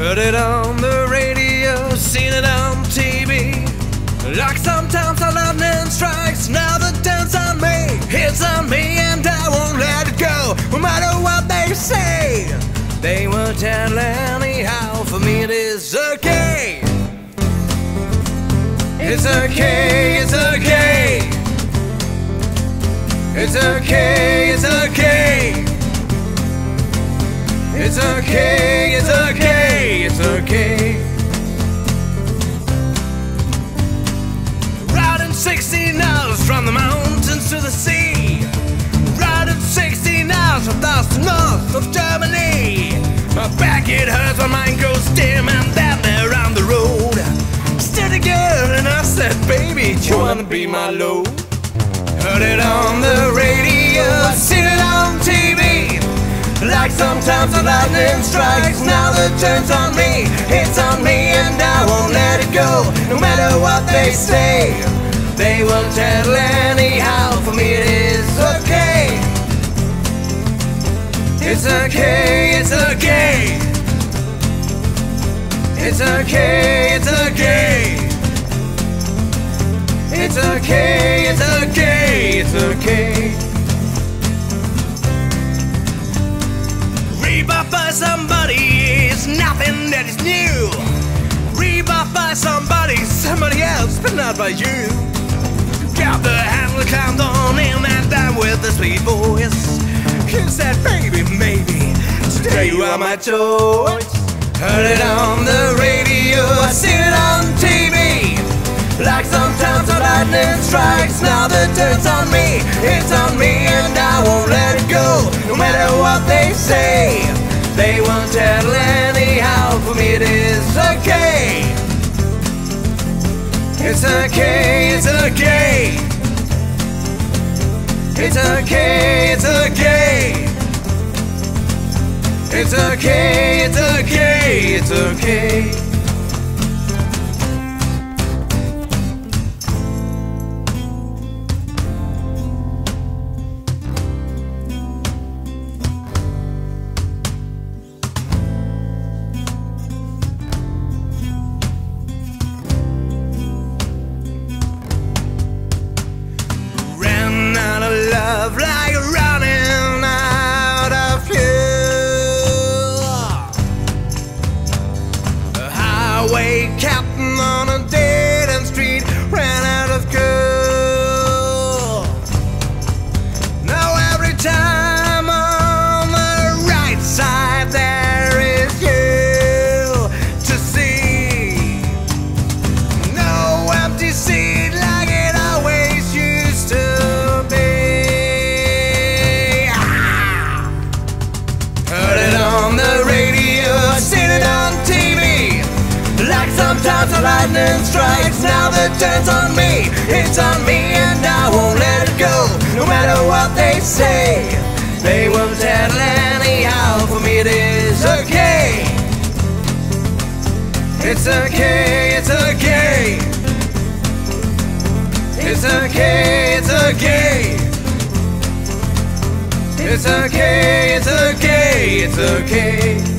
Heard it on the radio, seen it on TV. Like sometimes the lightning strikes, now the turn's on me. It's on me and I won't let it go, no matter what they say. They won't tell anyhow, for me it is okay. It's okay, it's okay. It's okay, it's okay. It's okay, it's okay, it's okay. Riding 16 hours from the mountains to the sea. Riding 16 hours from south to north of Germany. My back it hurts, my mind goes dim, and then there on the road stood a girl and I said, baby, do you wanna be my load? Heard it on the radio, seen it on TV. Like sometimes the lightning strikes, now the turn's on me. It's on me and I won't let it go, no matter what they say. They won't tell anyhow, for me it is okay. It's okay, it's okay. It's okay, it's okay. It's okay, it's okay, it's okay. Rebuffed by somebody is nothing that is new. Rebuffed by somebody else, but not by you. Got the handle climbed on in and down with the sweet voice. You said, baby, maybe today you are my choice. Heard it on the radio, I seen it on TV. Like sometimes the lightning strikes, now the turn's on me. It's on me and I won't let it go, no matter what they say. They won't tell anyhow, for me it is okay. It's okay, it's okay. It's okay, it's okay. It's okay, it's okay, it's okay. Like running out of fuel. A highway captain on a dead-end street ran out of coal. Now every time on the right side there is you to see. No empty seat like it always used to be. Sometimes the lightning strikes, now the turn's on me. It's on me and I won't let it go, no matter what they say. They won't tell anyhow, for me it is okay. It's okay, it's okay. It's okay, it's okay. It's okay, it's okay, it's okay.